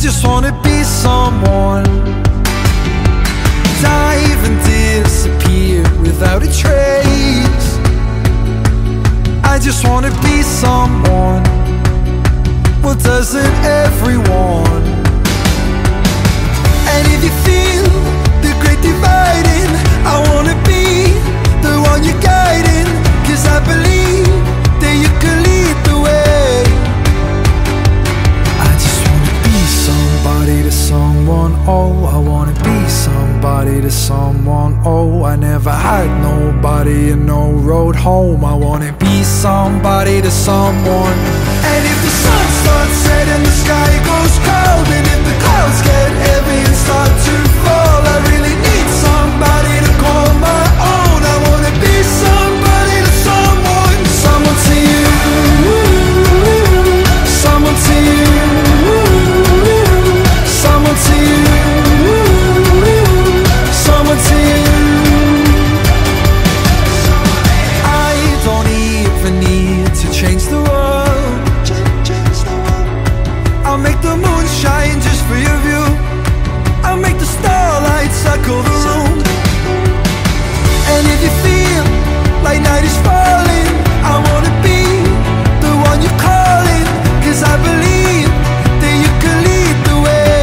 just wanna be someone. Dive and disappear without a trace. I just wanna be someone. Well, doesn't everyone? And if you feel the great dividing, I wanna be the one you're guiding. 'Cause I believe that you can lead the way. I just wanna be somebody to someone. Oh, I wanna be somebody to someone. Oh, I never had nobody and no road home. I wanna be somebody to someone. And if the sun starts setting, the sky goes cold, and if the clouds get heavy and start to fall, I really need somebody to call my own. I wanna be somebody to someone. Someone to you, someone to you, someone to you, someone to you. I don't even need to change the world. I'll make the moon shine just for your view. I'll make the starlight circle the room. And if you feel like night is falling, I wanna be the one you're calling. 'Cause I believe that you can lead the way.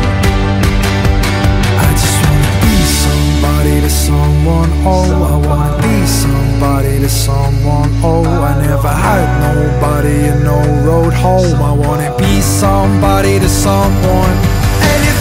I just wanna be somebody to someone. Oh, I wanna be somebody to someone. Oh, I never had nobody and no road home. I wanna be somebody to someone. And if